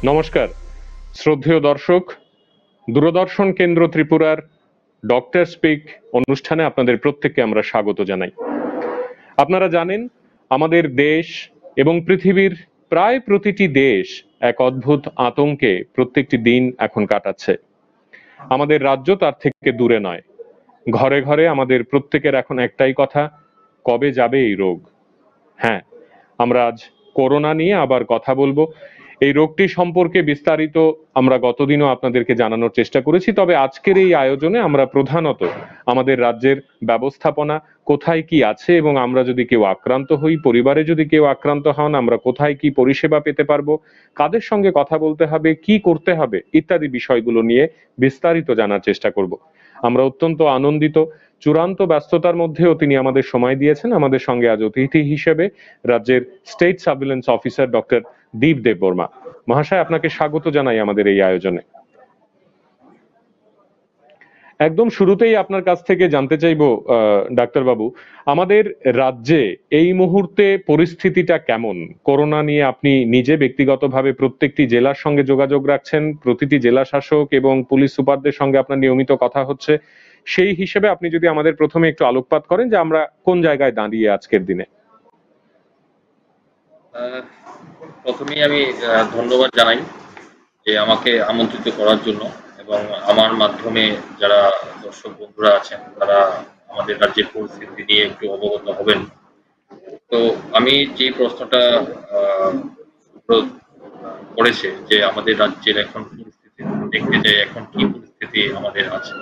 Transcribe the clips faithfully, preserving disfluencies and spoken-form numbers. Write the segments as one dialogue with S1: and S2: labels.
S1: নমস্কার শ্রদ্ধেয় দর্শক, দূরদর্শন কেন্দ্র ত্রিপুরার ডক্টর স্পিক অনুষ্ঠানে আপনাদের প্রত্যেককে আমরা স্বাগত জানাই। আপনারা জানেন আমাদের দেশ এবং পৃথিবীর প্রায় প্রতিটি দেশ এক অদ্ভুত আতঙ্কে প্রত্যেকটি দিন এখন কাটাচ্ছে। আমাদের রাজ্য তার থেকে দূরে নয়। ঘরে ঘরে আমাদের প্রত্যেকের এখন একটাই কথা, কবে যাবে এই রোগ। হ্যাঁ, আমরা আজ করোনা নিয়ে আবার কথা বলবো। এই রোগটি সম্পর্কে বিস্তারিত আমরা গতদিনও আপনাদেরকে জানানোর চেষ্টা করেছি, তবে আজকের এই আয়োজনে আমরা প্রধানত আমাদের রাজ্যের ব্যবস্থাপনা কোথায় কি আছে এবং আমরা যদি কেউ আক্রান্ত হই, পরিবারে যদি কেউ আক্রান্ত হন, আমরা কোথায় কি পরিষেবা পেতে পারবো, কাদের সঙ্গে কথা বলতে হবে, কি করতে হবে ইত্যাদি বিষয়গুলো নিয়ে বিস্তারিত জানার চেষ্টা করব। আমরা অত্যন্ত আনন্দিত, চূড়ান্ত ব্যস্ততার মধ্যেও তিনি আমাদের সময় দিয়েছেন। আমাদের সঙ্গে আজ অতিথি হিসেবে রাজ্যের state surveillance officer doctor Deep Debbarma. মহাশয়, আপনাকে স্বাগত জানাই আমাদের এই আয়োজনে। একদম শুরুতেই আপনার কাছ থেকে জানতে চাইবো ডাক্তারবাবু, আমাদের রাজ্যে এই মুহূর্তে পরিস্থিতিটা কেমন? করোনা নিয়ে আপনি নিজে ব্যক্তিগতভাবে প্রত্যেকটি জেলার সঙ্গে যোগাযোগ রাখছেন, প্রতিটি জেলা শাসক এবং পুলিশ সুপারদের সঙ্গে আপনার নিয়মিত কথা হচ্ছে। সেই হিসেবে আপনি যদি আমাদের প্রথমে একটু আলোকপাত করেন যে আমরা কোন জায়গায় দাঁড়িয়ে আজকের দিনে।
S2: প্রথমেই আমি ধন্যবাদ জানাই যে আমাকে আমন্ত্রিত করার জন্য, এবং আমার মাধ্যমে যারা দর্শক বন্ধুরা আছেন তারা আমাদের রাজ্যের পরিস্থিতি নিয়ে একটু অবগত হবেন। তো আমি যে প্রশ্নটা করেছে যে আমাদের রাজ্যের এখন পরিস্থিতি দেখতে যাই, এখন কি পরিস্থিতি আমাদের আছে,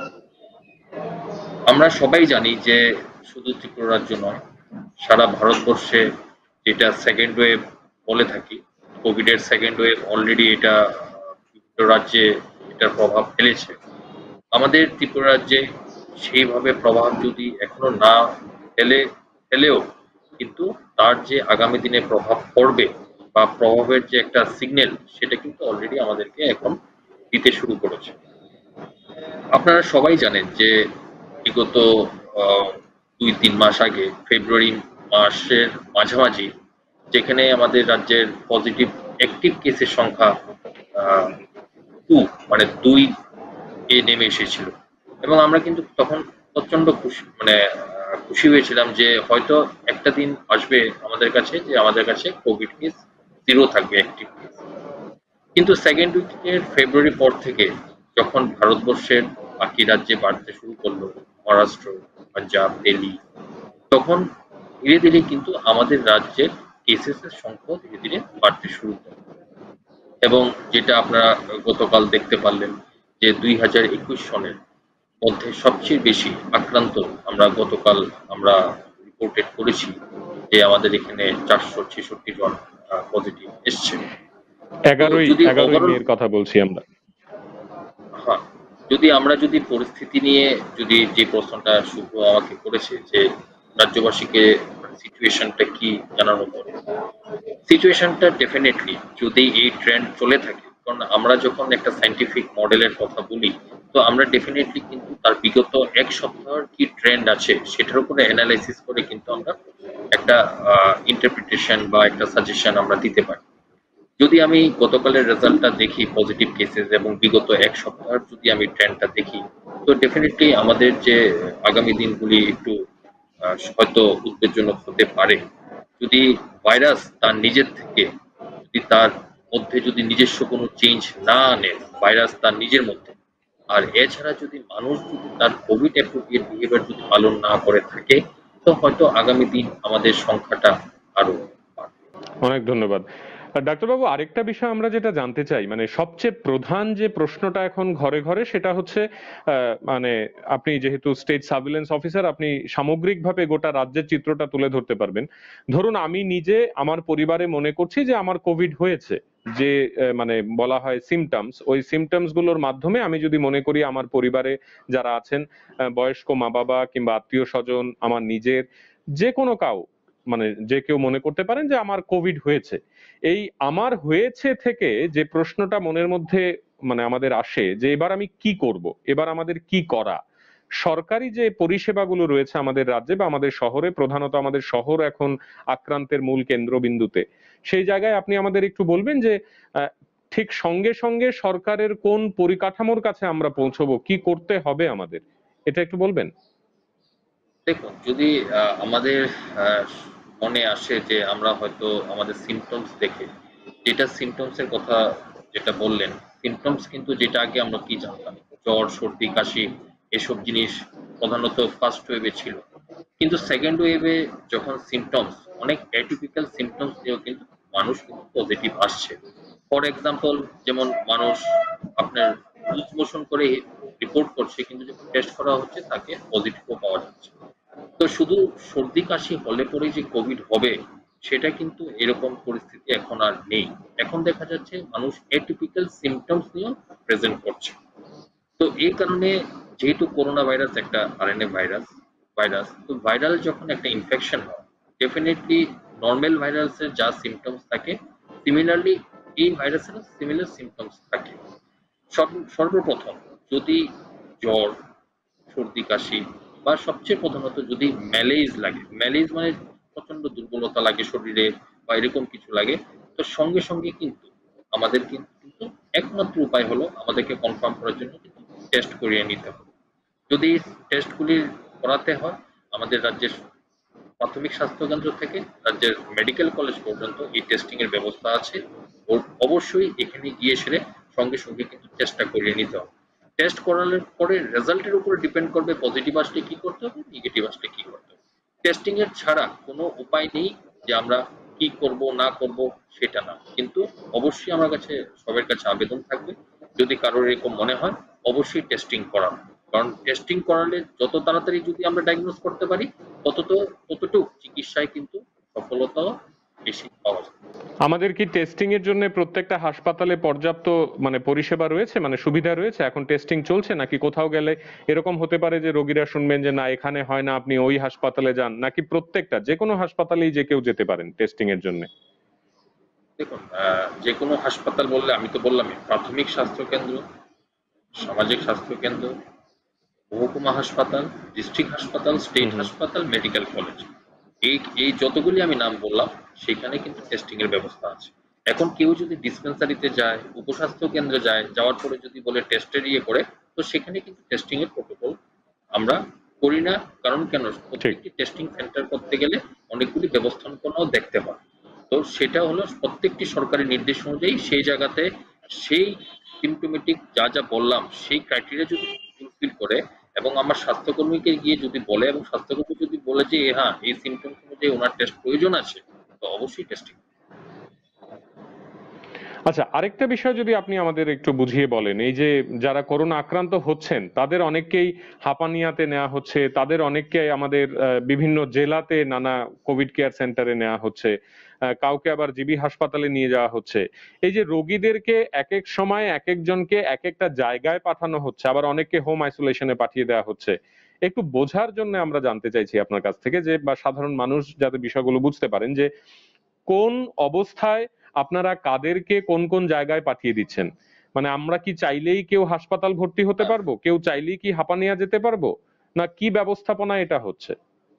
S2: আমরা সবাই জানি যে শুধু ত্রিপুরা রাজ্য নয়, সারা ভারতবর্ষে যেটা সেকেন্ড ওয়েভ বলে থাকি, কোভিড এর সেকেন্ড ওয়েভ অলরেডি এটা বিভিন্ন রাজ্যে এটার প্রভাব ফেলেছে। আমাদের ত্রিপুরা রাজ্যে সেইভাবে প্রভাব যদি এখনো না ফেলে ফেলেও কিন্তু তার যে আগামী দিনে প্রভাব পড়বে বা প্রভাবের যে একটা সিগন্যাল, সেটা কিন্তু অলরেডি আমাদেরকে এখন দিতে শুরু করেছে। আপনারা সবাই জানেন যে বিগত দুই তিন মাস আগে ফেব্রুয়ারি মাসের মাঝামাঝি যেখানে আমাদের রাজ্যের পজিটিভ অ্যাক্টিভ কেসের সংখ্যা টু মানে দুই এ নেমে এসেছিল, এবং আমরা কিন্তু তখন প্রচন্ড খুশি মানে খুশি হয়েছিলাম যে হয়তো একটা দিন আসবে আমাদের কাছে যে আমাদের কাছে কোভিড কেস জিরো থাকবে, অ্যাক্টিভ কেস। কিন্তু সেকেন্ড উইকের ফেব্রুয়ারি পর থেকে যখন ভারতবর্ষের বাকি রাজ্যে বাড়তে শুরু করলো, মহারাষ্ট্র, পাঞ্জাব, দিল্লি, তখন ধীরে ধীরে কিন্তু আমাদের রাজ্যের কেসেসের সংখ্যা ধীরে ধীরে বাড়তে শুরু করে। এবং যেটা আপনারা গতকাল দেখতে পারলেন যে দুই হাজার একুশ সনের মধ্যে সবচেয়ে বেশি আক্রান্ত আমরা গতকাল আমরা রিপোর্টেড করেছি যে আমাদের এখানে চারশো ছেষট্টি জন পজিটিভ এসছে।
S1: এগারোই এগারোই মের কথা বলছি আমরা।
S2: হ্যাঁ, যদি আমরা যদি পরিস্থিতি নিয়ে যদি যে প্রশ্নটা শুভ আমাকে করেছে যে রাজ্যবাসীকে সিচুয়েশনটা কি জানানো পড়ে, সিচুয়েশনটা ডেফিনেটলি যদি এই ট্রেন্ড চলে থাকে, কারণ আমরা যখন একটা সায়েন্টিফিক মডেলের কথা বলি তো আমরা ডেফিনেটলি কিন্তু তার বিগত এক সপ্তাহের কি ট্রেন্ড আছে সেটার উপরে অ্যানালাইসিস করে কিন্তু আমরা একটা ইন্টারপ্রিটেশন বা একটা সাজেশন আমরা দিতে পারি। যদি আমি গতকালের রেজাল্টটা দেখি পজিটিভ কেসেস এবং বিগত এক সপ্তাহের যদি আমি ট্রেন্ডটা দেখি, তো ডেফিনেটলি আমাদের যে আগামী দিনগুলি একটু হয়তো উদ্বেগজনক হতে পারে। যদি ভাইরাস তার নিজের থেকে যদি তার মধ্যে যদি নিজস্ব কোনো চেঞ্জ না আনে, ভাইরাস তার নিজের মধ্যে, আর এছাড়া যদি মানুষ যদি তার কোভিড অ্যাপ্রোপ্রিয়েট বিহেভিয়ার যদি পালন না করে থাকে, তো হয়তো আগামী দিন আমাদের সংখ্যাটা আরো বাড়বে।
S1: অনেক ধন্যবাদ ডাক্তারবাবু। আরেকটা বিষয় আমরা যেটা জানতে চাই, মানে সবচেয়ে প্রধান যে প্রশ্নটা এখন ঘরে ঘরে, সেটা হচ্ছে মানে আপনি যেহেতু স্টেট সার্ভিলেন্স অফিসার, আপনি সামগ্রিকভাবে গোটা রাজ্যের চিত্রটা তুলে ধরতে পারবেন। ধরুন আমি নিজে আমার পরিবারে মনে করছি যে আমার কোভিড হয়েছে, যে মানে বলা হয় সিমটমস, ওই সিমটমস গুলোর মাধ্যমে আমি যদি মনে করি আমার পরিবারে যারা আছেন, বয়স্ক মা বাবা কিংবা আত্মীয় স্বজন, আমার নিজের যে কোনো কাউ, মানে যে কেউ মনে করতে পারেন যে আমার কোভিড হয়েছে। এই আমার হয়েছে থেকে যে প্রশ্নটা মনের মধ্যে মানে আমাদের আসে যে এবার আমি কি করব, এবার আমাদের কি করা। সরকারি যে পরিষেবাগুলো রয়েছে আমাদের রাজ্যে বা আমাদের শহরে, প্রধানত আমাদের শহর এখন আক্রান্তের মূল কেন্দ্রবিন্দুতে, সেই জায়গায় আপনি আমাদের একটু বলবেন যে ঠিক সঙ্গে সঙ্গে সরকারের কোন পরিকাঠামোর কাছে আমরা পৌঁছবো, কি করতে হবে আমাদের, এটা একটু বলবেন?
S2: দেখুন, যদি আহ, আমাদের আহ, মনে আসে যে আমরা হয়তো আমাদের সিমটমস দেখে, যেটা সিমটমস এর কথা যেটা বললেন, সিমটমস কিন্তু যেটা আগে আমরা কি জানতাম, জ্বর, সর্দি, কাশি, এসব জিনিস প্রধানত ফার্স্ট ওয়েভে ছিল। কিন্তু সেকেন্ড ওয়েভে যখন সিমটমস, অনেক অ্যাটিপিক্যাল সিমটমস নিয়েও কিন্তু মানুষ কিন্তু পজিটিভ আসছে। ফর এক্সাম্পল, যেমন মানুষ আপনার লুজ মোশন করে রিপোর্ট করছে, কিন্তু যখন টেস্ট করা হচ্ছে তাকে পজিটিভও পাওয়া যাচ্ছে। তো শুধু সর্দি কাশি হলে পরে যে কোভিড হবে সেটা কিন্তু এরকম পরিস্থিতি এখন আর নেই। এখন দেখা যাচ্ছে মানুষ অ্যাটিপিক্যাল সিমটমস নিয়েও প্রেজেন্ট করছে। তো এই কারণে, যেহেতু করোনা ভাইরাস একটা আরএনএ ভাইরাস ভাইরাস তো ভাইরাল যখন একটা ইনফেকশন হয়, ডেফিনেটলি নর্মাল ভাইরাসের যা সিমটমস থাকে, সিমিলারলি এই ভাইরাসের সিমিলার সিমটমস থাকে। সর্ব- সর্বপ্রথম যদি জ্বর, সর্দি কাশি, বা সবচেয়ে প্রধানত যদি ম্যালেজ লাগে, ম্যালেজ মানে প্রচন্ড দুর্বলতা লাগে শরীরে বা এরকম কিছু লাগে, তো সঙ্গে সঙ্গে কিন্তু আমাদের কিন্তু কিন্তু একমাত্র উপায় হলো আমাদেরকে কনফার্ম করার জন্য কিন্তু টেস্ট করিয়ে নিতে হবে। যদি টেস্টগুলি করাতে হয়, আমাদের রাজ্যের প্রাথমিক স্বাস্থ্য কেন্দ্র থেকে রাজ্যের মেডিকেল কলেজ পর্যন্ত এই টেস্টিং এর ব্যবস্থা আছে। ও অবশ্যই এখানে গিয়ে সেরে সঙ্গে সঙ্গে কিন্তু টেস্টটা করিয়ে নিতে হবে। টেস্ট করানোর পরে রেজাল্টের উপরে ডিপেন্ড করবে পজিটিভ আসলে কি করতে হবে, নেগেটিভ আসলে কি করতে হবে। টেস্টিং এর ছাড়া কোনো উপায় নেই যে আমরা কি করব না করব সেটা না, কিন্তু অবশ্যই আমার কাছে সবার কাছে আবেদন থাকবে, যদি কারোর এরকম মনে হয় অবশ্যই টেস্টিং করা। কারণ টেস্টিং করালে যত তাড়াতাড়ি যদি আমরা ডায়াগনোজ করতে পারি, তত তো ততটুকু চিকিৎসায় কিন্তু সফলতাও বেশি পাওয়া যায়।
S1: আমাদের কি টেস্টিং এর জন্য প্রত্যেকটা হাসপাতালে পর্যাপ্ত মানে পরিষেবা রয়েছে, মানে সুবিধা রয়েছে? এখন টেস্টিং চলছে নাকি কোথাও গেলে এরকম হতে পারে যে রোগীরা শুনবেন যে না এখানে হয় না, আপনি ওই হাসপাতালে যান, নাকি প্রত্যেকটা যে কোনো হাসপাতালেই যে কেউ যেতে পারেন টেস্টিং এর জন্য?
S2: দেখুন, আহ, যে কোনো হাসপাতাল বললে আমি তো বললামই, প্রাথমিক স্বাস্থ্য কেন্দ্র, সামাজিক স্বাস্থ্য কেন্দ্র, মহকুমা হাসপাতাল, ডিস্ট্রিক্ট হাসপাতাল,
S1: হুম
S2: স্টেট
S1: হুম।
S2: হাসপাতাল, মেডিকেল কলেজ, এই এই যতগুলি আমি নাম বললাম সেখানে কিন্তু টেস্টিং এর ব্যবস্থা আছে। এখন কেউ যদি ডিসপেন্সারিতে যায়, উপস্বাস্থ্য কেন্দ্রে যায়, যাওয়ার পরে যদি বলে টেস্টের ইয়ে করে, তো সেখানে কিন্তু টেস্টিং এর প্রোটোকল আমরা করি না। কারণ কেন,
S1: ঠিক।
S2: প্রত্যেকটি টেস্টিং সেন্টার করতে গেলে অনেকগুলি ব্যবস্থাপনাও দেখতে হয়। তো সেটা হলো প্রত্যেকটি সরকারি নির্দেশ অনুযায়ী সেই জায়গাতে সেই সিমটোমেটিক যা যা বললাম সেই ক্রাইটেরিয়া যদি ফুলফিল করে, এবং আমার স্বাস্থ্যকর্মীকে গিয়ে যদি বলে, এবং স্বাস্থ্যকর্মী যদি বলে যে হ্যাঁ এই সিমটমস অনুযায়ী ওনার টেস্ট প্রয়োজন আছে, তো অবশ্যই টেস্টিং।
S1: আচ্ছা, আরেকটা বিষয় যদি আপনি আমাদের একটু বুঝিয়ে বলেন, এই যে যারা করোনা আক্রান্ত হচ্ছেন তাদের অনেককেই হাঁপানিয়াতে নেওয়া হচ্ছে, তাদের অনেককে আমাদের আহ, বিভিন্ন জেলাতে নানা কোভিড কেয়ার সেন্টারে নেওয়া হচ্ছে, আহ, কাউকে আবার জিবি হাসপাতালে নিয়ে যাওয়া হচ্ছে। এই যে রোগীদেরকে এক এক সময় এক একজনকে এক একটা জায়গায় পাঠানো হচ্ছে, আবার অনেককে হোম আইসোলেশনে পাঠিয়ে দেওয়া হচ্ছে। একটু বোঝার জন্য আমরা জানতে চাইছি আপনার কাছ থেকে যে, বা সাধারণ মানুষ যাতে বিষয়গুলো বুঝতে পারেন যে কোন অবস্থায় আপনারা কাদেরকে কোন কোন জায়গায় পাঠিয়ে দিচ্ছেন। মানে আমরা কি চাইলেই কেউ হাসপাতাল ভর্তি হতে পারবো, কেউ চাইলেই কি হাঁপানিয়া যেতে পারবো, না কি ব্যবস্থাপনা এটা হচ্ছে?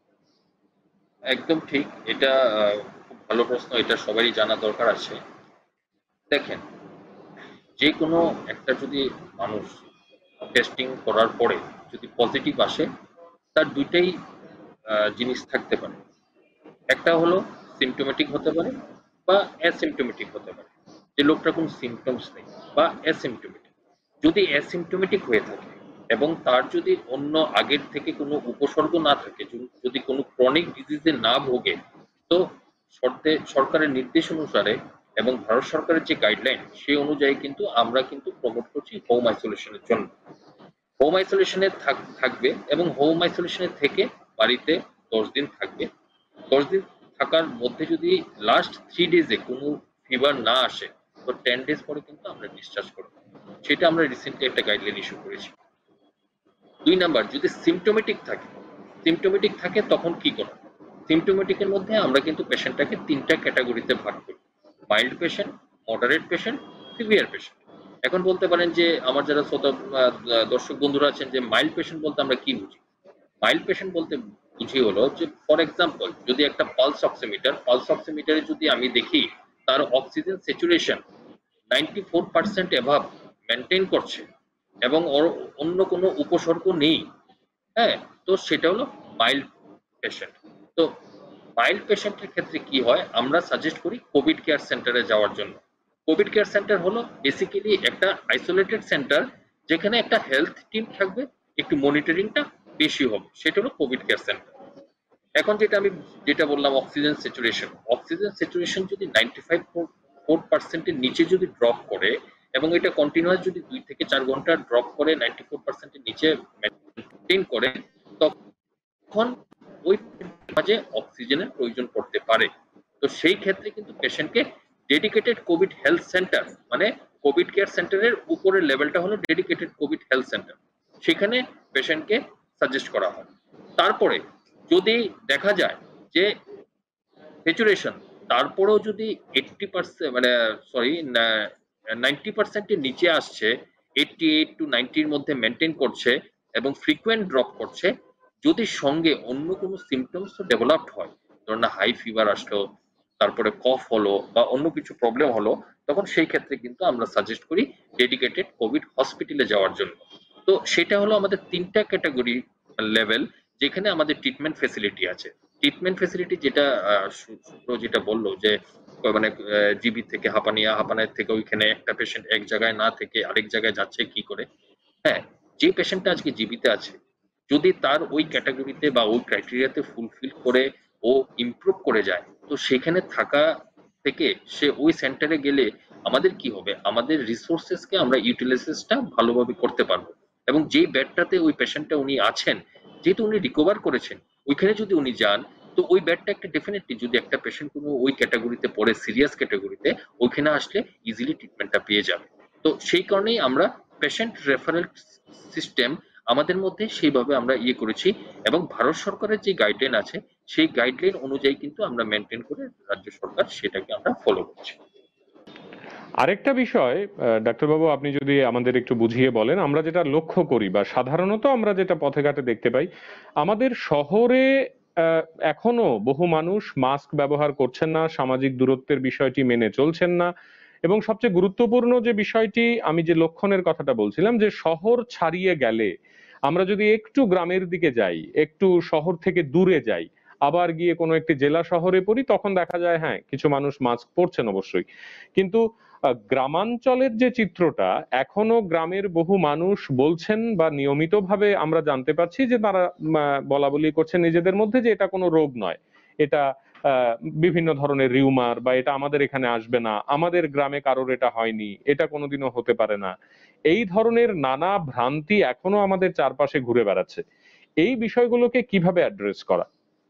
S2: একদম ঠিক, এটা আহ, খুব ভালো প্রশ্ন, এটা সবারই জানা দরকার আছে। দেখেন, যে কোনো একটা যদি মানুষ টেস্টিং করার পরে যদি পজিটিভ আসে, তার দুইটাই আহ, জিনিস থাকতে পারে। একটা হলো সিমটোমেটিক হতে পারে বা অ্যাসিমটোমেটিক হতে পারে, যে লোকটার কোনো সিমটমস নেই, বা অ্যাসিমটোমেটিক। যদি অ্যাসিমটোমেটিক হয়ে থাকে এবং তার যদি অন্য আগের থেকে কোনো উপসর্গ না থাকে, যদি যদি কোনো ক্রনিক ডিজিজে না ভোগে, তো সরতে- সরকারের নির্দেশ অনুসারে এবং ভারত সরকারের যে গাইডলাইন সেই অনুযায়ী কিন্তু আমরা কিন্তু প্রমোট করছি হোম আইসোলেশনের জন্য। হোম আইসোলেশনে থাকবে এবং হোম আইসোলেশনে থেকে বাড়িতে দশ দিন থাকবে। দশ দিন থাকার মধ্যে যদি লাস্ট থ্রি ডেজে কোনো ফিভার না আসে, তো টেন ডেজ পরে কিন্তু আমরা ডিসচার্জ করবো। সেটা আমরা রিসেন্টলি একটা গাইডলাইন ইস্যু করেছি। দুই নাম্বার, যদি সিমটোমেটিক থাকে, সিমটোমেটিক থাকে তখন কি করব? সিমটোমেটিকের মধ্যে আমরা কিন্তু পেশেন্টটাকে তিনটা ক্যাটাগরিতে ভাগ করি: mild patient, moderate patient, severe patient. এখন বলতে পারেন যে আমার যারা শ্রোতা আহ, দর্শক বন্ধুরা আছেন, যে মাইল্ড পেশেন্ট বলতে আমরা কি বুঝি? মাইল্ড পেশেন্ট বলতে বুঝি হলো যে, ফর এক্সাম্পল, যদি একটা পালস অক্সিমিটার পালস অক্সিমিটারে যদি আমি দেখি তার oxygen saturation ninety four percent এভাব মেনটেন করছে এবং ওর অন্য কোনো উপসর্গ নেই, হ্যাঁ, তো সেটা হলো মাইল্ড পেশেন্ট। তো মাইল্ড পেশেন্টের ক্ষেত্রে কি হয়, আমরা সাজেস্ট করি কোভিড কেয়ার সেন্টারে যাওয়ার জন্য। কোভিড কেয়ার সেন্টার হলো বেসিক্যালি একটা আইসোলেটেড সেন্টার, যেখানে একটা হেলথ টিম থাকবে, একটু মনিটরিংটা বেশি হবে, সেটা হলো কোভিড কেয়ার সেন্টার। এখন যেটা আমি যেটা বললাম, অক্সিজেন স্যাচুরেশন, অক্সিজেন স্যাচুরেশন যদি নাইনটি ফাইভ ফোর পার্সেন্টের নিচে যদি ড্রপ করে এবং এটা কন্টিনিউয়াস যদি দুই থেকে চার ঘন্টা ড্রপ করে নাইনটি ফোর পার্সেন্টের নিচে মেনটেন করে, তখন ওই মাঝে অক্সিজেনের প্রয়োজন পড়তে পারে। তো সেই ক্ষেত্রে কিন্তু পেশেন্টকে ডেডিকেটেড কোভিড হেলথ সেন্টার, মানে কোভিড কেয়ার সেন্টারের উপরের লেভেলটা হলো ডেডিকেটেড কোভিড হেলথ সেন্টার, সেখানে পেশেন্টকে সাজেস্ট করা হয়। তারপরে যদি দেখা যায় যে স্যাচুরেশন তারপরেও যদি এইট্টি পার্সেন্ট মানে সরি নাইনটি পার্সেন্টের নিচে আসছে, এইট্টি এইট টু নাইনটির মধ্যে মেনটেন করছে এবং ফ্রিকুয়েন্ট ড্রপ করছে, যদি সঙ্গে অন্য কোনো সিমটমস ডেভেলপড হয়, ধরুন হাই ফিভার আসলো, তারপরে কফ হলো বা অন্য কিছু প্রবলেম হলো, তখন সেই ক্ষেত্রে কিন্তু আমরা সাজেস্ট করি ডেডিকেটেড কোভিড হসপিটালে যাওয়ার জন্য। তো সেটা হলো আমাদের তিনটা ক্যাটাগরি লেভেল, যেখানে আমাদের ট্রিটমেন্ট ফেসিলিটি আছে। ট্রিটমেন্ট ফেসিলিটি যেটা সূত্র যেটা বললো যে মানে জিবি থেকে হাঁপানিয়া, হাঁপানিয়া থেকে ওইখানে একটা পেশেন্ট এক জায়গায় না থেকে আরেক জায়গায় যাচ্ছে কি করে, হ্যাঁ, যে পেশেন্টটা আজকে জিবিতে আছে, যদি তার ওই ক্যাটাগরিতে বা ওই ক্রাইটেরিয়াতে ফুলফিল করে ও ইমপ্রুভ করে যায়, তো সেখানে থাকা থেকে সে ওই সেন্টারে গেলে আমাদের কি হবে, আমাদের রিসোর্সেসকে আমরা ইউটিলাইজেশনটা ভালোভাবে করতে পারবো। এবং যেই বেডটাতে ওই পেশেন্টটা উনি আছেন, যেহেতু উনি রিকভার করেছেন, ওইখানে যদি উনি যান, তো ওই বেডটা একটা ডেফিনেটলি, যদি একটা পেশেন্ট কোনো ওই ক্যাটাগরিতে পড়ে, সিরিয়াস ক্যাটাগরিতে, ওইখানে আসলে ইজিলি ট্রিটমেন্টটা পেয়ে যাবে। তো সেই কারণেই আমরা পেশেন্ট রেফারেল সিস্টেম আমাদের মধ্যে সেইভাবে আমরা ইয়ে করেছি, এবং ভারত সরকারের যে গাইডলাইন আছে সেই গাইডলাইন অনুযায়ী কিন্তু আমরা মেনটেন করে রাজ্য সরকার সেটাকে আমরা ফলো করছি।
S1: আরেকটা বিষয় ডাক্তারবাবু, আপনি যদি আমাদের একটু বুঝিয়ে বলেন, আমরা যেটা লক্ষ্য করি বা সাধারণত আমরা যেটা পথে ঘাটে দেখতে পাই, আমাদের শহরে এখনো বহু মানুষ মাস্ক ব্যবহার করছেন না, সামাজিক দূরত্বের বিষয়টি মেনে চলছেন না, এবং সবচেয়ে গুরুত্বপূর্ণ যে বিষয়টি আমি যে লক্ষণের কথাটা বলছিলাম, যে শহর ছাড়িয়ে গেলে আমরা যদি একটু গ্রামের দিকে যাই, একটু শহর থেকে দূরে যাই, আবার গিয়ে কোনো একটি জেলা শহরে পড়ি, তখন দেখা যায় হ্যাঁ কিছু মানুষ মাস্ক পরছেন অবশ্যই, কিন্তু গ্রামাঞ্চলের যে চিত্রটা, এখনো গ্রামের বহু মানুষ বলছেন বা নিয়মিতভাবে আমরা জানতে পারছি যে তারা বলা বলি করছেন নিজেদের মধ্যে যে এটা কোনো রোগ নয়, এটা বিভিন্ন ধরনের রিউমার, বা এটা আমাদের এখানে আসবে না, আমাদের গ্রামে কারোর এটা হয়নি, এটা কোনোদিনও হতে পারে না, এই ধরনের নানা ভ্রান্তি এখনো আমাদের চারপাশে ঘুরে বেড়াচ্ছে। এই বিষয়গুলোকে কিভাবে অ্যাড্রেস করা?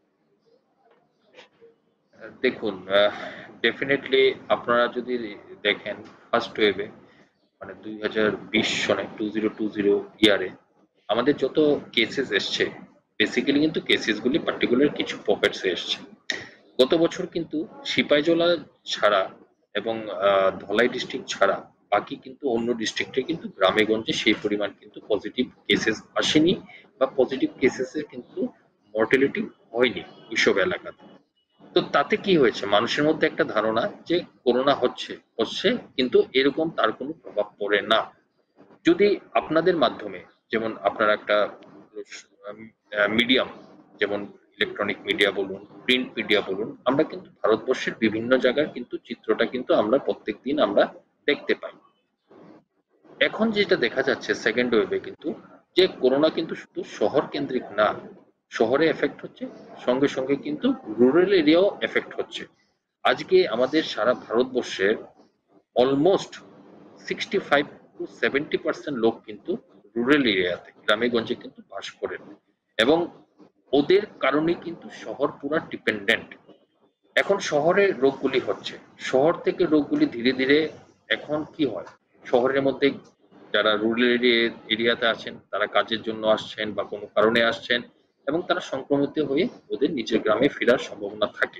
S2: দেখুন, ডেফিনেটলি আপনারা যদি দেখেন ফার্স্ট ওয়েভে, মানে দুই হাজার বিশ সনে টু জিরো টু জিরো ইয়ারে আমাদের যত কেসেস এসছে, বেসিক্যালি কিন্তু কেসেসগুলি পার্টিকুলার কিছু পকেটসে এসছে। গত বছর কিন্তু সিপাহীজলা ছাড়া এবং ধলাই ডিস্ট্রিক্ট ছাড়া বাকি কিন্তু অন্য ডিস্ট্রিক্টে কিন্তু গ্রামে গঞ্জে সেই পরিমাণ কিন্তু পজিটিভ কেসেস আসেনি, বা পজিটিভ কেসেসের কিন্তু মর্টালিটি হয়নি ওইসব এলাকাতে। তো তাতে কি হয়েছে, মানুষের মধ্যে একটা ধারণা যে করোনা হচ্ছে হচ্ছে কিন্তু এরকম তার কোনো প্রভাব পড়ে না। যদি আপনাদের মাধ্যমে, যেমন আপনারা একটা মিডিয়াম, যেমন ইলেকট্রনিক মিডিয়া বলুন, প্রিন্ট মিডিয়া বলুন, আমরা কিন্তু ভারতবর্ষের বিভিন্ন জায়গার কিন্তু চিত্রটা কিন্তু আমরা প্রত্যেক দিন আমরা দেখতে পাই। এখন যেটা দেখা যাচ্ছে সেকেন্ড ওয়েভে কিন্তু, যে করোনা কিন্তু শুধু শহর কেন্দ্রিক না, শহরে এফেক্ট হচ্ছে, সঙ্গে সঙ্গে কিন্তু রুরাল এরিয়াও এফেক্ট হচ্ছে। আজকে আমাদের সারা ভারতবর্ষের almost sixty five to seventy percent লোক কিন্তু রুরাল এরিয়াতে, গ্রামে গঞ্জে কিন্তু বাস করেন, এবং ওদের কারণে কিন্তু শহর পুরা ডিপেন্ডেন্ট। এখন শহরে রোগগুলি হচ্ছে, শহর থেকে রোগগুলি ধীরে ধীরে, এখন কি হয়, শহরের মধ্যে যারা রুরাল এরিয়াতে আছেন তারা কাজের জন্য আসছেন বা কোনো কারণে আসছেন, এবং তারা সংক্রমিত হয়ে ওদের নিজের গ্রামে ফেরার সম্ভাবনা থাকে।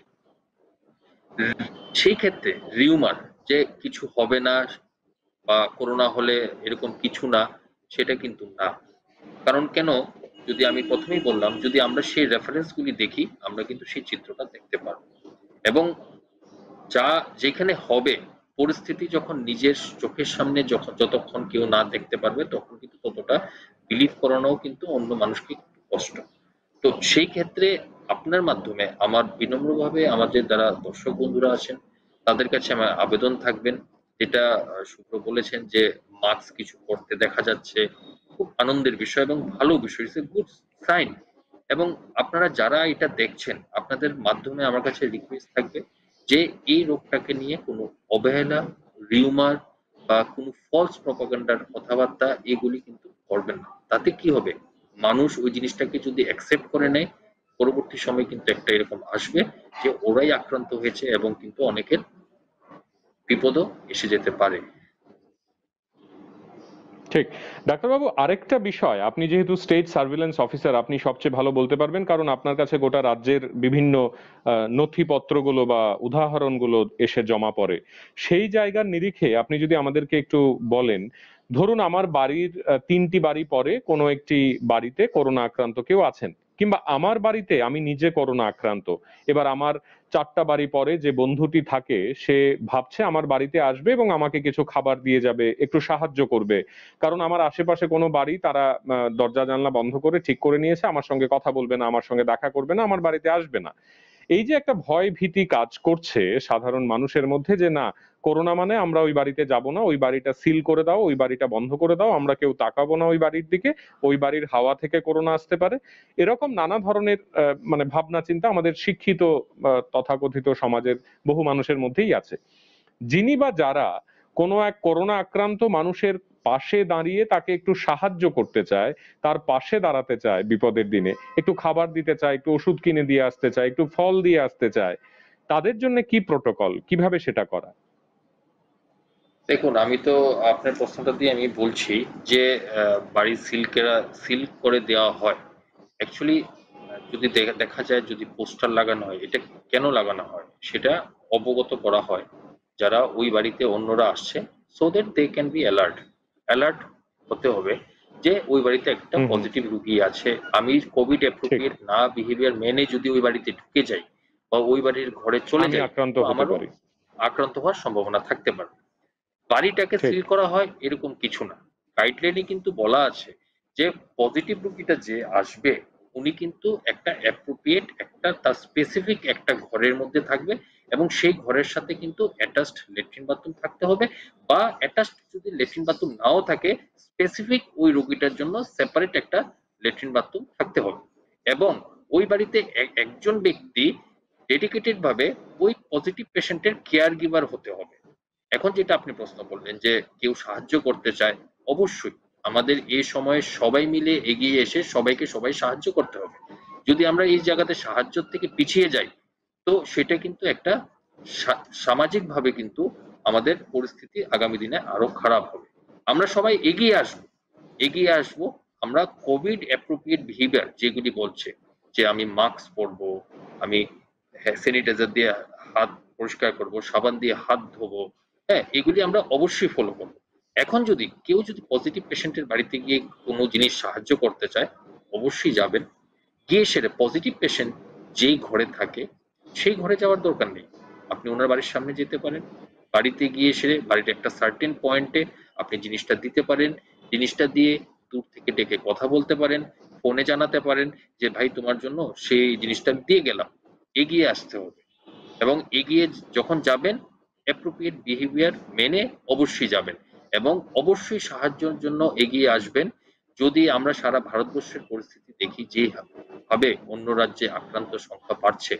S2: সেই ক্ষেত্রে রিউমার যে কিছু হবে না বা করোনা হলে এরকম কিছু না, সেটা কিন্তু না। কারণ কেন, যদি আমি প্রথমেই বললাম, যদি আমরা সেই রেফারেন্সগুলি দেখি, আমরা কিন্তু সেই চিত্রটা দেখতে পারবো, এবং যা যেখানে হবে পরিস্থিতি যখন নিজের চোখের সামনে যখন যতক্ষণ কেউ না দেখতে পারবে তখন কিন্তু ততটা বিলিভ করানোও কিন্তু অন্য মানুষকে একটু কষ্ট। তো সেই ক্ষেত্রে আপনার মাধ্যমে আমার বিনম্রভাবে আমাদের যারা দর্শক বন্ধুরা আছেন তাদের কাছে আমার আবেদন থাকবেন, যেটা আহ, শুভ্র বলেছেন যে মাস্ক কিছু করতে দেখা যাচ্ছে, খুব আনন্দের বিষয় এবং ভালো বিষয়, ইটস এ গুড সাইন। এবং আপনারা যারা এটা দেখছেন আপনাদের মাধ্যমে আমার কাছে রিকোয়েস্ট থাকবে যে এই রোগটাকে নিয়ে কোনো অবহেলা, রিউমার বা কোনো ফলস প্রপাগান্ডার কথাবার্তা এগুলি কিন্তু করবেন না। তাতে কি হবে, মানুষ ওই জিনিসটাকে যদি অ্যাকসেপ্ট করে নেয় পরবর্তী সময় কিন্তু একটা এরকম আসবে যে ওরাই আক্রান্ত হয়েছে এবং কিন্তু অনেকের বিপদও এসে যেতে পারে।
S1: ঠিক। ডাক্তারবাবু, আরেকটা বিষয়, আপনি যেহেতু স্টেট সার্ভিলেন্স অফিসার, আপনি সবচেয়ে ভালো বলতে পারবেন, কারণ আপনার কাছে গোটা রাজ্যের বিভিন্ন আহ, নথিপত্রগুলো বা উদাহরণগুলো এসে জমা পড়ে। সেই জায়গার নিরিখে আপনি যদি আমাদেরকে একটু বলেন, ধরুন আমার বাড়ির আহ, তিনটি বাড়ি পরে কোনো একটি বাড়িতে করোনা আক্রান্ত কেউ আছেন, কিংবা আমার বাড়িতে আমি নিজে করোনা আক্রান্ত। এবার আমার চারটা বাড়ি পরে যে বন্ধুটি থাকে সে ভাবছে আমার বাড়িতে আসবে এবং আমাকে কিছু খাবার দিয়ে যাবে, একটু সাহায্য করবে, কারণ আমার আশেপাশে কোনো বাড়ি তারা আহ, দরজা জানলা বন্ধ করে ঠিক করে নিয়েছে আমার সঙ্গে কথা বলবে না, আমার সঙ্গে দেখা করবে না, আমার বাড়িতে আসবে না। এই যে একটা ভয় ভীতি কাজ করছে সাধারণ মানুষের মধ্যে যে না, করোনা মানে আমরা ওই বাড়িতে যাব না, ওই বাড়িটা সিল করে দাও, ওই বাড়িটা বন্ধ করে দাও, আমরা কেউ তাকাবো না ওই বাড়ির দিকে, ওই বাড়ির হাওয়া থেকে করোনা আসতে পারে, এরকম নানা ধরনের আহ, মানে ভাবনা চিন্তা আমাদের শিক্ষিত আহ, তথাকথিত সমাজের বহু মানুষের মধ্যেই আছে। যিনি বা যারা কোনো এক করোনা আক্রান্ত মানুষের পাশে দাঁড়িয়ে তাকে একটু সাহায্য করতে চায়, তার পাশে দাঁড়াতে চায় বিপদের দিনে, একটু খাবার দিতে চায়, একটু ওষুধ কিনে দিয়ে আসতে চায়, একটু ফল দিয়ে আসতে চায়, তাদের জন্য কি প্রোটোকল, কিভাবে সেটা করা?
S2: দেখুন, আমি তো আপনার প্রশ্নটা দিয়ে আমি বলছি যে আহ, বাড়ি সিল করা সিল করে দেওয়া হয় অ্যাকচুয়ালি। যদি দেখা দেখা যায়, যদি পোস্টার লাগানো হয়, এটা কেন লাগানো হয় সেটা অবগত করা হয় যারা ওই বাড়িতে অন্যরা আসছে, so that they can be alert. Alert হতে হবে যে ওই বাড়িতে একটা
S1: হুম হুম।
S2: পজিটিভ রুগী আছে। আমি কোভিড
S1: ঠিক।
S2: অ্যাপ্রোপ্রিয়েট না বিহেভিয়ার মেনে যদি ওই বাড়িতে ঢুকে যাই বা ওই বাড়ির ঘরে চলে
S1: আমি
S2: যাই,
S1: আক্রান্ত
S2: তো
S1: হতে
S2: আমারও
S1: পারি।
S2: আক্রান্ত হওয়ার সম্ভাবনা থাকতে পারে। বাড়িটাকে
S1: ঠিক।
S2: সিল করা হয় এরকম কিছু না। গাইডলাইনে কিন্তু বলা আছে যে পজিটিভ রোগীটা যে আসবে উনি কিন্তু একটা অ্যাপ্রোপ্রিয়েট একটা তার স্পেসিফিক একটা ঘরের মধ্যে থাকবে এবং সেই ঘরের সাথে কিন্তু অ্যাটাচড লেট্রিন বাথরুম থাকতে হবে, বা অ্যাটাচড যদি লেট্রিন বাথরুম নাও থাকে স্পেসিফিক ওই রোগীটার জন্য সেপারেট একটা লেট্রিন বাথরুম থাকতে হবে। এবং ওই বাড়িতে এক- একজন ব্যক্তি ডেডিকেটেড ভাবে ওই পজিটিভ পেশেন্টের কেয়ার গিভার হতে হবে। এখন যেটা আপনি প্রশ্ন করলেন যে কেউ সাহায্য করতে চায়, অবশ্যই আমাদের এই সময়ে সবাই মিলে এগিয়ে এসে সবাইকে সবাই সাহায্য করতে হবে। যদি আমরা এই জায়গাতে সাহায্য থেকে পিছিয়ে যাই তো সেটা কিন্তু একটা সা- সামাজিকভাবে কিন্তু আমাদের পরিস্থিতি আগামী দিনে আরো খারাপ হবে। আমরা সবাই এগিয়ে আসবো, এগিয়ে আসবো। আমরা কোভিড অ্যাপ্রোপ্রিয়েট বিহেভিয়ার যেগুলি বলছে যে আমি মাস্ক পরবো, আমি স্যানিটাইজার দিয়ে হাত পরিষ্কার করব, সাবান দিয়ে হাত ধোবো, হ্যাঁ এগুলি আমরা অবশ্যই ফলো করবো। এখন যদি কেউ যদি পজিটিভ পেশেন্টের বাড়িতে গিয়ে কোনো জিনিস সাহায্য করতে চায় অবশ্যই যাবেন, গিয়ে সেরে পজিটিভ পেশেন্ট যেই ঘরে থাকে সেই ঘরে যাওয়ার দরকার নেই। আপনি ওনার বাড়ির সামনে যেতে পারেন, বাড়িতে গিয়ে সেরে বাড়ির একটা সার্টেন পয়েন্টে আপনি জিনিসটা দিতে পারেন, জিনিসটা দিয়ে দূর থেকে ডেকে কথা বলতে পারেন, ফোনে জানাতে পারেন যে ভাই তোমার জন্য সেই জিনিসটা দিয়ে গেলাম, এগিয়ে আসতে হবে। এবং এগিয়ে যখন যাবেন অ্যাপ্রোপ্রিয়েট বিহেভিয়ার মেনে অবশ্যই যাবেন এবং অবশ্যই সাহায্যের জন্য এগিয়ে আসবেন। যদি আমরা সারা ভারতবর্ষের পরিস্থিতি দেখি যে ভাবে অন্য রাজ্যে আক্রান্ত সংখ্যা বাড়ছে,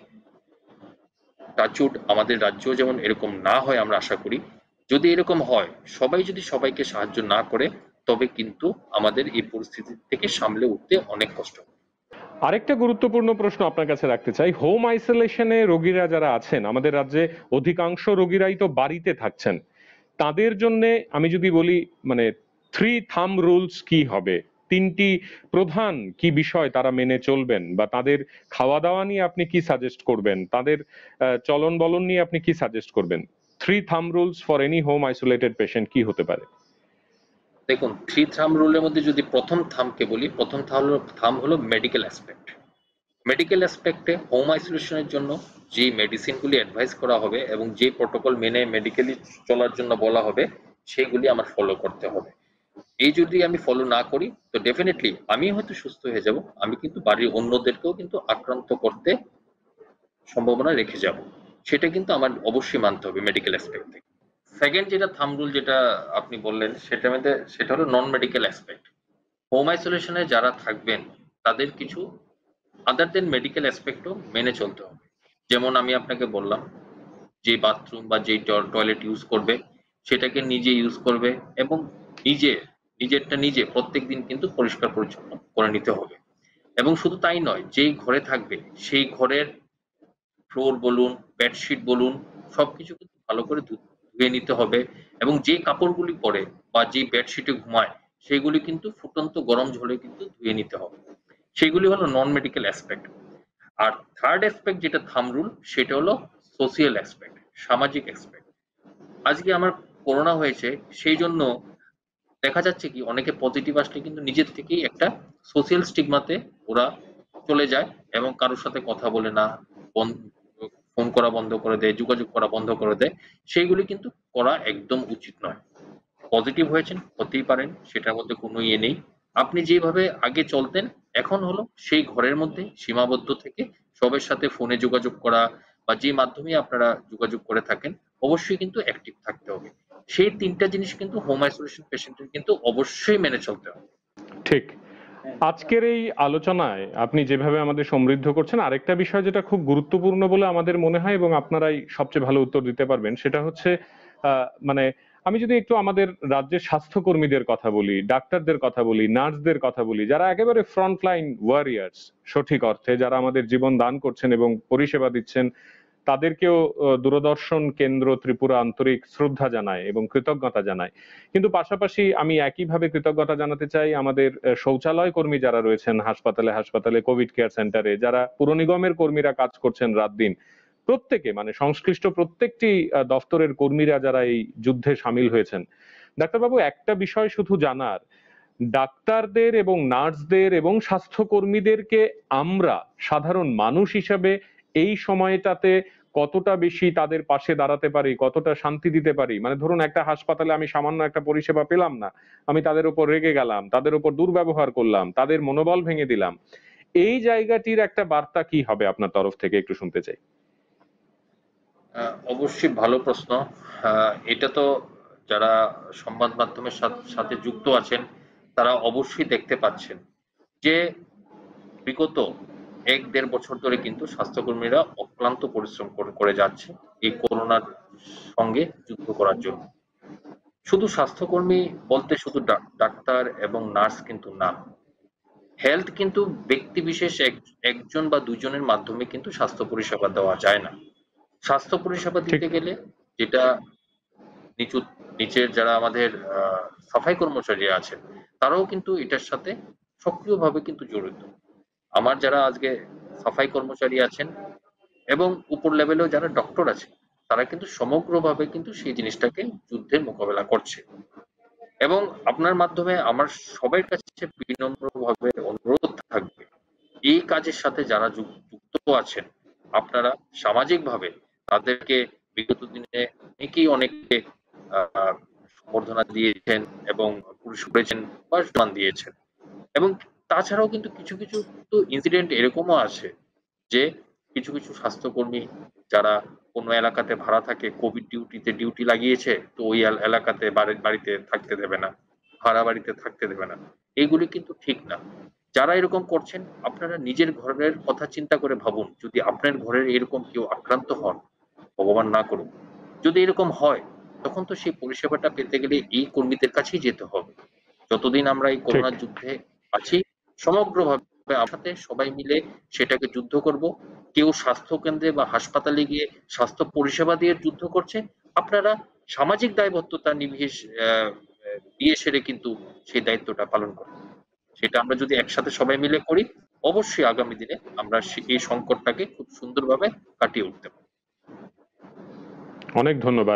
S2: টাচউড আমাদের রাজ্য যেমন এরকম না হয় আমরা আশা করি। যদি এরকম হয় সবাই যদি সবাইকে সাহায্য না করে তবে কিন্তু আমাদের এই পরিস্থিতি থেকে সামলে উঠতে অনেক কষ্ট হবে।
S1: আরেকটা গুরুত্বপূর্ণ প্রশ্ন আপনার কাছে রাখতে চাই, হোম আইসোলেশনে রোগীরা যারা আছেন আমাদের রাজ্যে, অধিকাংশ রোগীরাই তো বাড়িতে থাকছেন, তাদের জন্য আমি যদি বলি, মানে থ্রি থাম রুলস কি হবে, তিনটি প্রধান কি বিষয় তারা মেনে চলবেন, বা তাদের খাওয়া দাওয়া নিয়ে আপনি কি সাজেস্ট করবেন, তাদের আহ, চলন বলন নিয়ে আপনি কি সাজেস্ট করবেন? Three thumb rules for any home isolated patient কি হতে পারে?
S2: দেখুন, থ্রি থাম রুলের মধ্যে যদি প্রথম থামকে বলি, প্রথম থাম হলো থাম হলো মেডিকেল অ্যাসপেক্ট। মেডিকেল অ্যাসপেক্টে হোম আইসোলেশনের জন্য যে মেডিসিনগুলি অ্যাডভাইস করা হবে এবং যে প্রোটোকল মেনে মেডিকেলি চলার জন্য বলা হবে সেগুলি আমার ফলো করতে হবে। এই যদি আমি ফলো না করি তো ডেফিনেটলি আমি হয়তো সুস্থ হয়ে যাব, আমি কিন্তু বাড়ির অন্যদেরকেও কিন্তু আক্রান্ত করতে সম্ভাবনা রেখে যাব। সেটা কিন্তু আমার অবশ্যই মানতে হবে মেডিকেল অ্যাসপেক্ট থেকে। সেকেন্ড যেটা থাম্ব রুল যেটা আপনি বললেন সেটা মধ্যে সেটা হলো নন মেডিকেল অ্যাসপেক্ট। হোম আইসোলেশনে যারা থাকবেন তাদের কিছু আদার দেন মেডিকেল অ্যাসপেক্টও মেনে চলতে হবে। যেমন আমি আপনাকে বললাম যে বাথরুম বা যে টয়লেট ইউজ করবে সেটাকে নিজে ইউজ করবে এবং নিজে নিজেরটা নিজে প্রত্যেক দিন কিন্তু পরিষ্কার পরিচ্ছন্ন করে নিতে হবে। এবং শুধু তাই নয়, যেই ঘরে থাকবে সেই ঘরের ফ্লোর বলুন, বেডশিট বলুন, সবকিছু কিন্তু ভালো করে ধু- ধুয়ে নিতে হবে এবং যে কাপড়গুলি পরে বা যে বেডশিটে ঘুমায় সেগুলি কিন্তু ফুটন্ত গরম জলে কিন্তু ধুয়ে নিতে হবে। সেগুলি হলো নন মেডিকেল অ্যাসপেক্ট। আর থার্ড অ্যাসপেক্ট যেটা থাম রুল সেটা হলো সোশিয়াল অ্যাসপেক্ট, সামাজিক অ্যাসপেক্ট। আজকে আমার করোনা হয়েছে সেই জন্য দেখা যাচ্ছে কি অনেকে পজিটিভ আসলে কিন্তু নিজের থেকেই একটা সোশ্যাল স্টিগমাতে ওরা চলে যায় এবং কারোর সাথে কথা বলে না, ফোন করা বন্ধ করে দেয়, যোগাযোগ করা বন্ধ করে দেয়। সেইগুলি কিন্তু করা একদম উচিত নয়। পজিটিভ হয়েছেন হতেই পারেন, সেটার মধ্যে কোনো ইয়ে নেই। আপনি যেভাবে আগে চলতেন এখন হলো সেই ঘরের মধ্যে সীমাবদ্ধ থেকে সবার সাথে ফোনে যোগাযোগ করা বা যে মাধ্যমে আপনারা যোগাযোগ করে থাকেন অবশ্যই কিন্তু অ্যাক্টিভ থাকতে হবে। সেই তিনটা জিনিস কিন্তু হোম আইসোলেশন পেশেন্টের কিন্তু অবশ্যই মেনে চলতে হবে।
S1: ঠিক। আজকের এই আলোচনায় আপনি যেভাবে আমাদের সমৃদ্ধ করছেন, আরেকটা বিষয় যেটা খুব গুরুত্বপূর্ণ বলে আমাদের মনে হয় এবং আপনারাই সবচেয়ে ভালো উত্তর দিতে পারবেন, সেটা হচ্ছে আহ, মানে আমি যদি একটু আমাদের রাজ্যের স্বাস্থ্যকর্মীদের কথা বলি, ডাক্তারদের কথা বলি, নার্সদের কথা বলি, যারা একেবারে ফ্রন্টলাইন ওয়ারিয়ার্স সঠিক অর্থে, যারা আমাদের জীবন দান করছেন এবং পরিষেবা দিচ্ছেন, তাদেরকেও আহ, দূরদর্শন কেন্দ্র ত্রিপুরা আন্তরিক শ্রদ্ধা জানায় এবং কৃতজ্ঞতা জানায়। কিন্তু পাশাপাশি আমি একইভাবে কৃতজ্ঞতা জানাতে চাই আমাদের আহ, শৌচালয় কর্মী যারা রয়েছেন হাসপাতালে হাসপাতালে কোভিড কেয়ার সেন্টারে, যারা পুর নিগমের কর্মীরা কাজ করছেন রাত দিন, প্রত্যেকে মানে সংশ্লিষ্ট প্রত্যেকটি আহ, দফতরের কর্মীরা যারা এই যুদ্ধে সামিল হয়েছেন। ডাক্তারবাবু, একটা বিষয় শুধু জানার, ডাক্তারদের এবং নার্সদের এবং স্বাস্থ্যকর্মীদেরকে আমরা সাধারণ মানুষ হিসাবে এই সময়টাতে কতটা বেশি তাদের পাশে দাঁড়াতে পারি, কতটা শান্তি দিতে পারি? মানে ধরুন একটা হাসপাতালে আমি সামান্য একটা পরিষেবা পেলাম না, আমি তাদের উপর রেগে গেলাম, তাদের উপর দুর্ব্যবহার করলাম, তাদের মনোবল ভেঙে দিলাম, এই জায়গাটির একটা বার্তা কি হবে আপনার তরফ থেকে একটু শুনতে চাই।
S2: আহ, অবশ্যই ভালো প্রশ্ন। আহ, এটা তো যারা সংবাদ মাধ্যমের সাথ- সাথে যুক্ত আছেন তারা অবশ্যই দেখতে পাচ্ছেন যে বিগত এক দেড় বছর ধরে কিন্তু স্বাস্থ্যকর্মীরা অক্লান্ত পরিশ্রম করে করে যাচ্ছে এই করোনার সঙ্গে যুদ্ধ করার জন্য। শুধু স্বাস্থ্যকর্মী বলতে শুধু ডাক- ডাক্তার এবং নার্স কিন্তু না। হেলথ কিন্তু ব্যক্তি বিশেষ এক একজন বা দুজনের মাধ্যমে কিন্তু স্বাস্থ্য পরিষেবা দেওয়া যায় না। স্বাস্থ্য পরিষেবা
S1: ঠিক।
S2: দিতে গেলে যেটা নিচু নিচের যারা আমাদের আহ, সাফাই কর্মচারী আছেন তারাও কিন্তু এটার সাথে সক্রিয়ভাবে কিন্তু জড়িত। আমার যারা আজকে সাফাই কর্মচারী আছেন এবং উপর লেভেলেও যারা ডক্টর আছে তারা কিন্তু সমগ্রভাবে কিন্তু সেই জিনিসটাকে যুদ্ধের মোকাবেলা করছে। এবং আপনার মাধ্যমে আমার সবার কাছে বিনম্রভাবে অনুরোধ থাকবে এই কাজের সাথে যারা যুক- যুক্ত আছেন আপনারা সামাজিকভাবে তাদেরকে বিগত দিনে অনেকেই অনেককে আহ, সম্বর্ধনা দিয়েছেন এবং পুরস্কার করেছেন বা সম্মান দিয়েছেন। এবং তাছাড়াও কিন্তু কিছু কিছু কিন্তু ইনসিডেন্ট এরকমও আছে যে কিছু কিছু স্বাস্থ্যকর্মী যারা কোনো এলাকাতে ভাড়া থাকে কোভিড ডিউটিতে ডিউটি লাগিয়েছে তো ওই এল- এলাকাতে বাড়ি- বাড়িতে থাকতে দেবে না, ভাড়া বাড়িতে থাকতে দেবে না। এইগুলি কিন্তু ঠিক না। যারা এরকম করছেন আপনারা নিজের ঘরের কথা চিন্তা করে ভাবুন, যদি আপনার ঘরের এরকম কেউ আক্রান্ত হন, ভগবান না করুক, যদি এরকম হয় তখন তো সেই পরিষেবাটা পেতে গেলে এই কর্মীদের কাছেই যেতে হবে। যতদিন আমরা এই
S1: ঠিক।
S2: করোনার যুদ্ধে আছি সমগ্রভাবে একসাথে সবাই মিলে সেটাকে যুদ্ধ করব। কেউ স্বাস্থ্য কেন্দ্রে বা হাসপাতালে গিয়ে স্বাস্থ্য পরিষেবা দিয়ে যুদ্ধ করছে, আপনারা সামাজিক দায়বদ্ধতা নিভিয়ে আহ, দিয়ে সেরে কিন্তু সেই দায়িত্বটা পালন করুন। সেটা আমরা যদি একসাথে সবাই মিলে করি অবশ্যই আগামী দিনে আমরা সে- এই সংকটটাকে খুব সুন্দরভাবে কাটিয়ে উঠতে পারবো।
S1: অনেক ধন্যবাদ।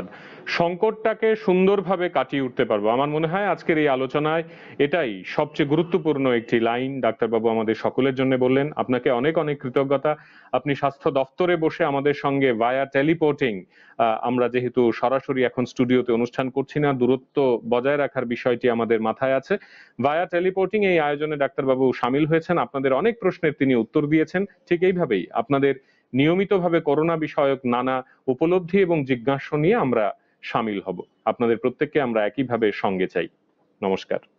S1: সংকটটাকে সুন্দরভাবে কাটিয়ে উঠতে পারবো। আমার মনে হয় আজকের এই আলোচনায় এটাই সবচেয়ে গুরুত্বপূর্ণ একটি লাইন ডাক্তারবাবু আমাদের সকলের জন্য বললেন। আপনাকে অনেক অনেক কৃতজ্ঞতা। আপনি স্বাস্থ্য দফতরে বসে আমাদের সঙ্গে ভায়া টেলিপোর্টিং, আমরা যেহেতু সরাসরি এখন স্টুডিওতে অনুষ্ঠান করছি না, দূরত্ব বজায় রাখার বিষয়টি আমাদের মাথায় আছে, ভায়া টেলিপোর্টিং এই আয়োজনে ডাক্তারবাবু সামিল হয়েছেন। আপনাদের অনেক প্রশ্নের তিনি উত্তর দিয়েছেন। ঠিক এইভাবেই আপনাদের নিয়মিতভাবে করোনা বিষয়ক নানা উপলব্ধি এবং জিজ্ঞাসা নিয়ে আমরা সামিল হব। আপনাদের প্রত্যেককে আমরা একইভাবে সঙ্গে চাই। নমস্কার।